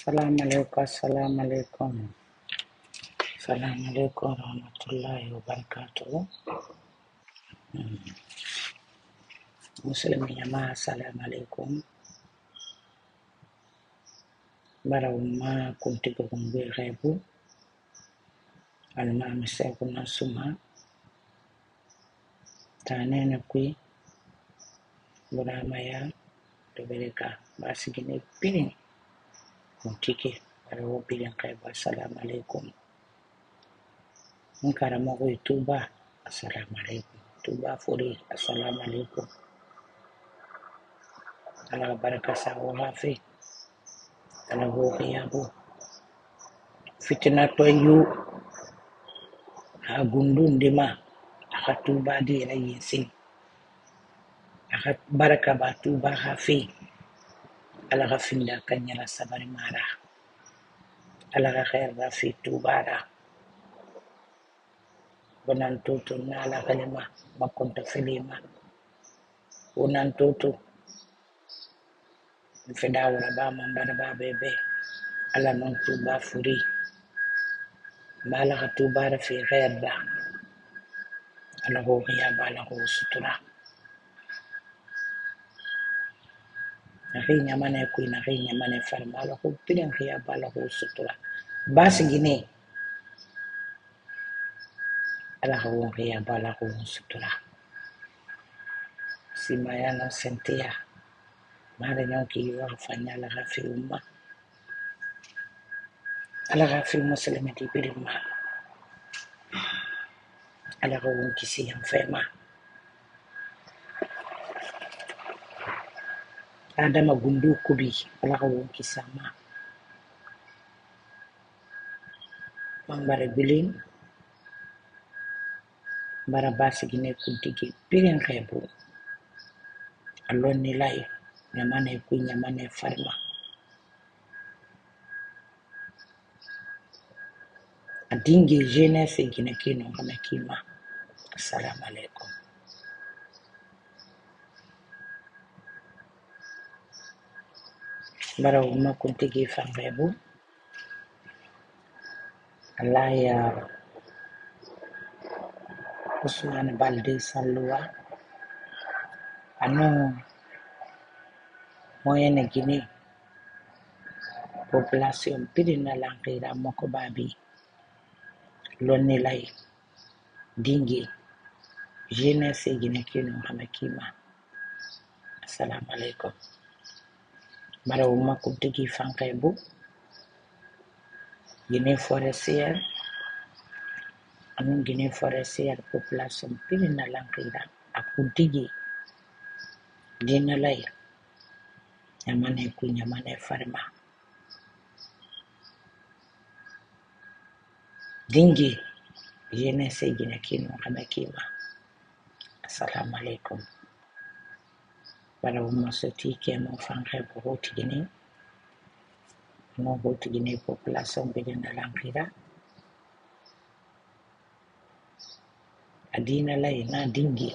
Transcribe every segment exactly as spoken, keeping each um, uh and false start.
Assalamu alaikum, assalamu alaikum. Assalamu alaikum warahmatullahi wabarakatuh. Hmm. Muslim jamaa, assalamu alaikum. Bara umma kunti kumbe ghaibu. Alma mse kuna suma. Tanene kui. Burama ya. Dobeleka. Basi gine piling. Kuntike. Bara wo piling ghaibu. Assalamu alaikum. Nkara mogo ituba. Assalamu alaikum. Tuba furi. Assalamu alaikum. Ala baraka sa wafi. Ala woke yabo. Fitina to yu. Ha gundun dima. Aka tuba di ila yinsin. Aka baraka ba tuba hafi. Ala gafinda kanyala sabari mara. Ala ga khair rafi tuba ra. Bonan tutu na ala kalima. Makonta filima. Bonan tutu. Fidawala ba mambara ba bebe. Ala non tuba furi. Bala ka tuba ra fi khair ra. Ala ho ya bala ho sutura. Nari nyamane kui nari nyamane farma ala ho pidan ya bala ho sutura. Basi gini. Ala ho ya bala ho sutura. Si mayana sentia. Mara nyonki yuwa kufanya ala gafi umma. Ala gafi muslimi di birima. Ala ho kisi yang fema. Ada magundu kubi. Ala ho kisama. Mambare bilin. Bara basi gine kuntiki. Pirin kaibu. Alon nilai. Nyamane kui nyamane farma. Adingi jeunesse gine kino kama kima. Assalamu alaikum. Bara umma kuntiki fangebu. Allah ya Usman Balde Salua. Ano moyenne Guinée. Population pirina lankira moko babi. Lonni lay. Dingi. Jeunesse Guinée kino kama kima. Assalamu alaikum. Bara umma kuntiki fangebu. Guinée forestière. Amin Guinée forestière population pirina lankira. Akuntigi. Dina lay. Nyamane ku nyamane farma. Dingi. Jeunesse Guinée kino kama kima. Assalamu alaikum. Bara umma soti kemo fangebu hoti Guinée. No hoti Guinée population pirina lankira. Adina lay na dingi.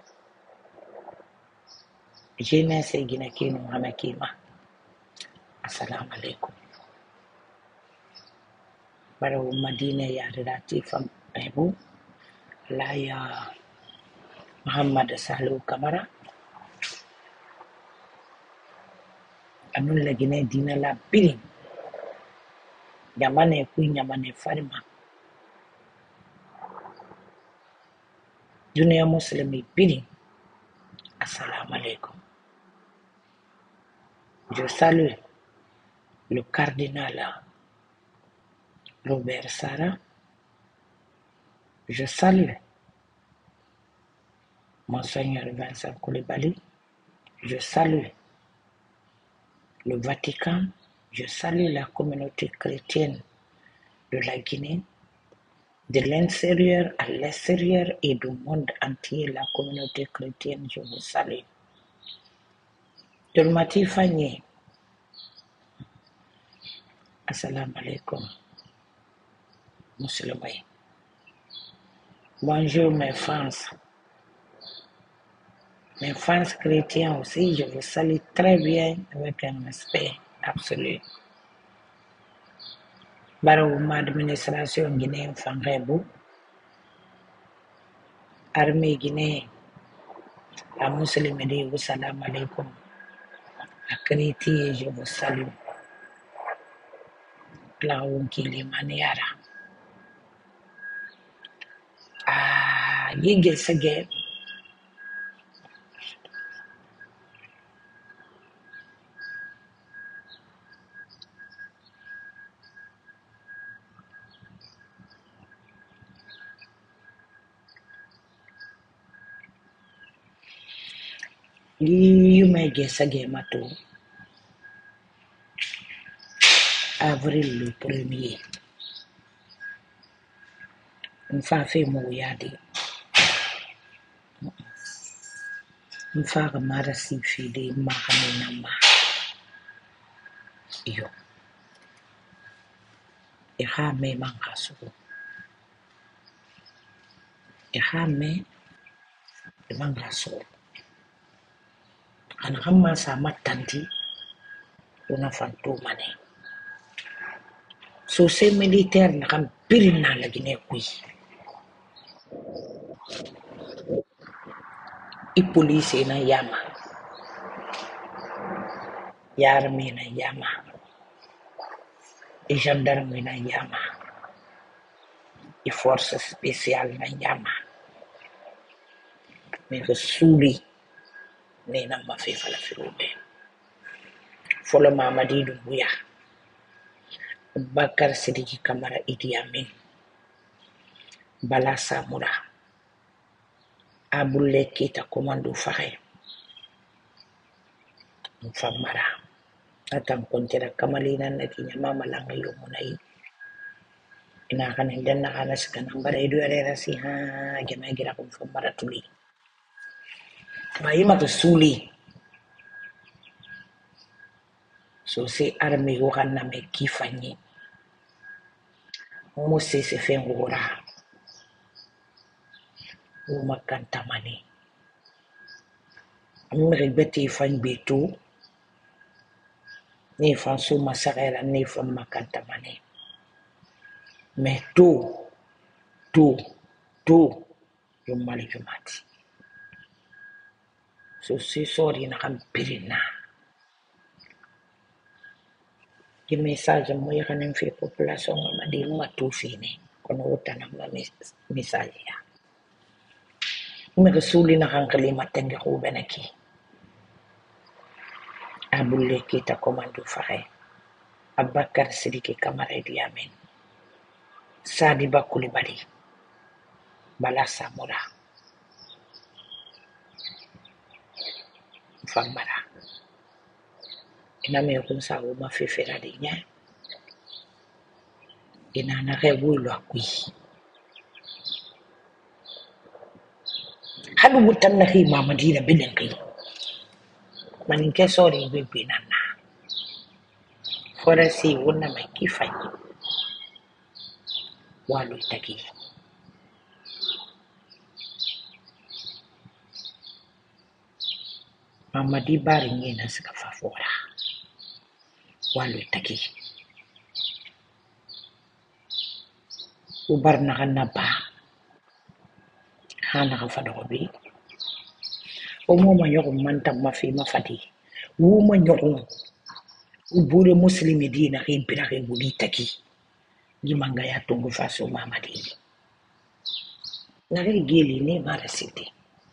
Jeunesse Guinée kino kama kima. Assalamu alaikum. Bara Madina ya rirati fam ebu. La ya Muhammad Salu Kamara. Anun la Guinée dina la biling. Nyamane kui nyamane farma. Dunia muslimi biling. Assalamu alaikum. Je salue le cardinal Robert Sarah. Je salue Monseigneur Vincent Koulibaly. Je salue le Vatican. Je salue la communauté chrétienne de la Guinée, de l'intérieur à l'extérieur et du monde entier. La communauté chrétienne, je vous salue. Dolmati Fagné. Assalamu alaikum. Musulmans. Bonjour mes fans. Mes fans chrétiens aussi, je vous salue très bien avec un respect absolu. bara uma administration Guinée fangebu armée Guinée à muslim dit salam alaikum akriti je vous salue la unkili maniara ah yige sege you may guess again mato avril le premier mfa fe mo yadi mfa ga mara si fide ma kana ma yo e ha me mangaso e ha me e mangaso ana kama sa matanti una fanto mane so se militaire na kam pirina la Guinée kui i police na yama yarmi na yama i gendarme na yama i force spéciale na yama mais que suli ne na ma fe fala firobe folo Mamadi Doumbouya Bakar Sidiki Kamara Idi Amin Bala Samura Aboulé Keita Komando Faye Mfamara atam kontera kamalina na kinyama malanga yo munai ina kana ndanna kana sikana mbara idu arera si ha gema gira ko mfamara tuli maima to suli so se arme yo kana me kifanyi mo se se fengora o makanta mani amre beti fan betu ni fan so masakera ni fan makanta mani mais tout tout tout yo mali jumati so se sori na kam pirina ki message mo yakane fi population ma di ma tu fini kono utana ma message ya me rasuli na kan kalima tenge ko benaki Aboulé Keita Komando Faye Abakar Sidiki Kamara Idi Amin Sadiba Coulibaly Bala Samura Mfamara ina me kun sa o ma fefera de nya ina na rebu lo akui halu mutan na hi Mamadi na binen kai manin ke sori bebe nana fora si wona mai kifanyi walu taki Mamadi bari ngena sika fafora walu taki ubar na kana ba hana ka fadobi o mo ma nyoko manta mafi mafati wo ma nyoko ubure muslimi dina himpira ke budi taki gimanga ya tongo faso Mamadi na geli ne mara siti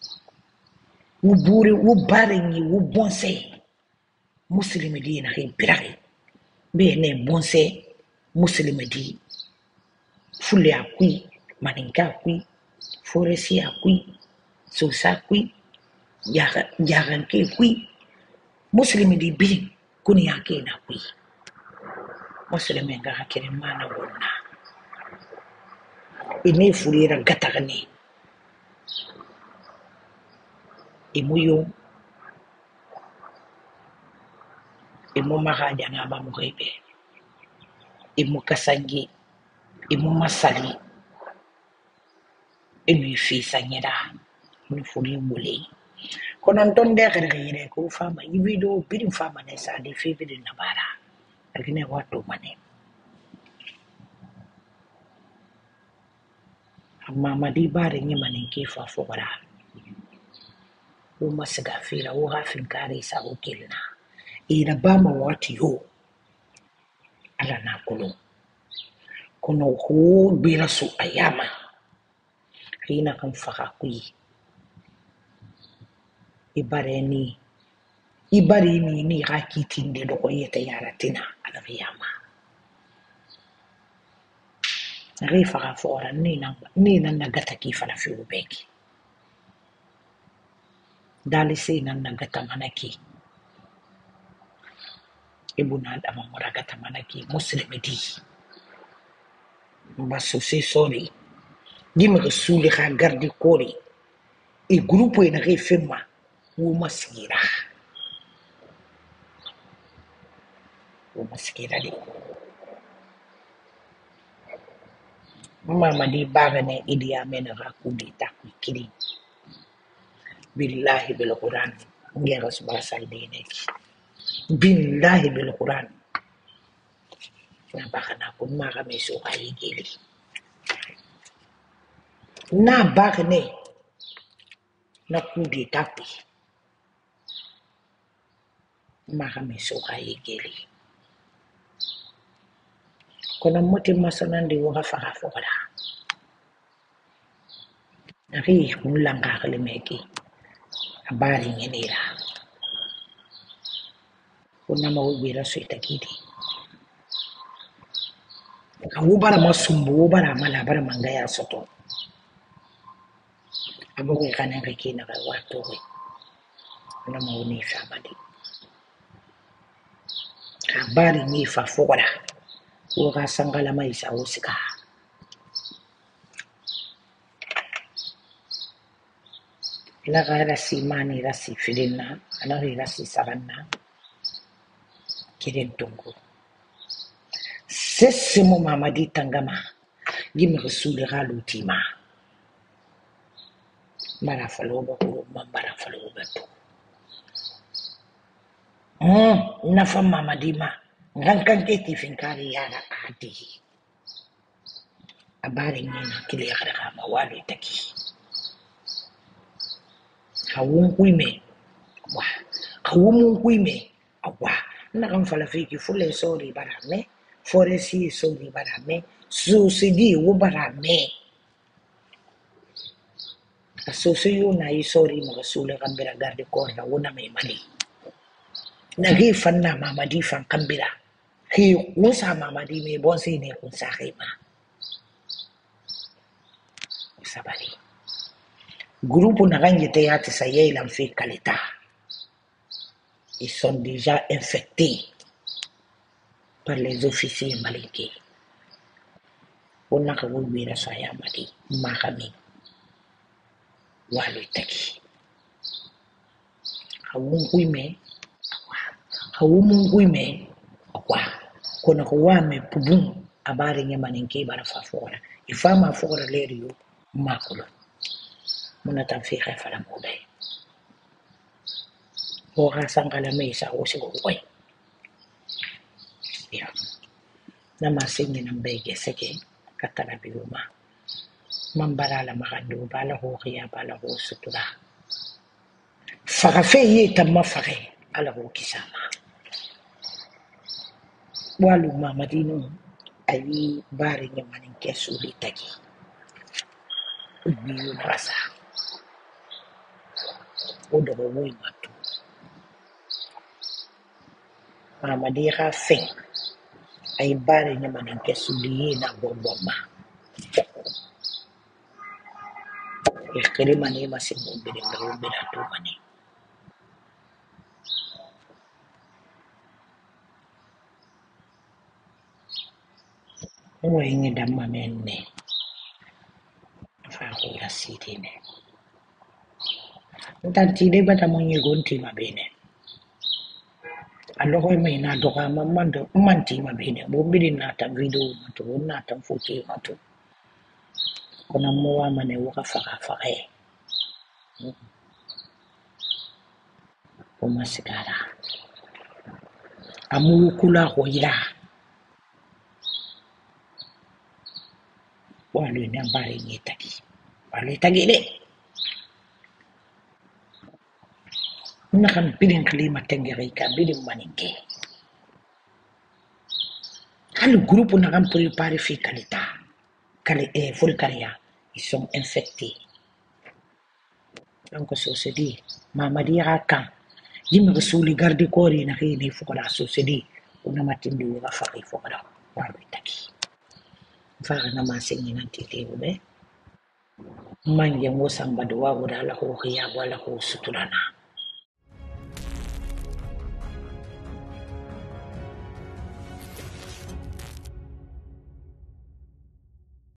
ubure ubare ni ubonse muslimi dina himpira ke be ne bonse muslimi di fule akui maninka akui foresi akui sosa akui yaran ke kui muslimi di bi kuni yake na kui muslimi nga hakire mana wonna ine fulira gatagani imuyo imu mahaja na ba muhebe imu kasangi imu masali imu fisa nyera ni fuli mule kono ntonde kare kare ko fama ibido bidin fama ne sa de fevide na bara lakini watu mane mama di bare nye manin ke fa fogara o masiga fira o hafin kare sa o kilna ira ba ma wati ho ala na kulo kono ho bira su ayama hina kan faka kui ibare ni ibare ni ni hakitin de do ko yeta yara tina ala yama rifa ka fora ni na ni na nagata ki fana fi ubeki dali se na nagata manaki ibuna da mamura gata manaki muslimi di basso se sori dima ko suli ha gardi kori e gruppo ina ke femma wo masgira wo masgira di mama di bagane idi amena ra kudi takwi kiri billahi bil quran ngera subhanahu saldi neki billahi bil quran na bakana kun maka meso kayi gili na bagane na kudi takwi maka meso kayi gili kono moti masonandi woga faka fogara nari mulanga kalimeki abari ngenira kuna mawibira so itakidi awubara masumbu wubara mala bara mangaya soto abogo kana kina ka wato we kuna mawuni sabadi habari ni fa fogara woga sangala maisa usika la gara si mani rasi filina ana rasi saranna kiren tungu sessimo mamadi tangama gimi rasuli galutima mara faloba ko mambara faloba to mm nafa mamadi ma ngankan ke tifinkari yara adi abari nyina kile yakara kama wale taki hawun kuime wa hawun kuime awa na kan falafiki fule sori barame foresi sori barame susidi wo barame asoso na isori mo sule kambira garde korda wona me mali nagi fanna mamadi fan kambira hi usa mamadi me bonse ne kun sakima sabari grupo nagangete yati sayei la fi kalita ils sont déjà infectés par les officiers malinqués on a kawubira saya madi makami walu taki hawun kuime hawun kuime kwa kona kuwame pubun abari nyamaninke bara fafora ifama fora lerio makulo muna tanfiha fala mube oha sangala mesa usi koi ya nama singi nambege seke katana biuma mambara la makandu bala ho ya bala ho sutura fagafe ye tamma fage ala ho kisama walu mamadino ayi bari nyamanin kesu litagi biyu rasa odo bo moy matu mamadi ga fe ay bari nyamanin kesu liye na bomboma ikiri mani masimu biri ndawo bira to mani owe ngi damma menne fa ko la sitine tanti de bata mo ngi gonti mabene allo koy may na doka mamando manti mabene bo biri na ta video to na ta foto to kono mo wa mane waka faka faka o masigara amu kula hoira walu ne bare ni tagi bare tagi de na kan bidin klima tengere ka bidin maninke hal groupe na kan préparer fi kalita kali e full caria ils sont infectés donc so se dit mamadi kan yimbe suli garde kori na kini fukola so se dit una matindu ga fari fukola walu tagi fara na masengi nanti tewe manje ngosamba do wa wala ko ya wala ko suturana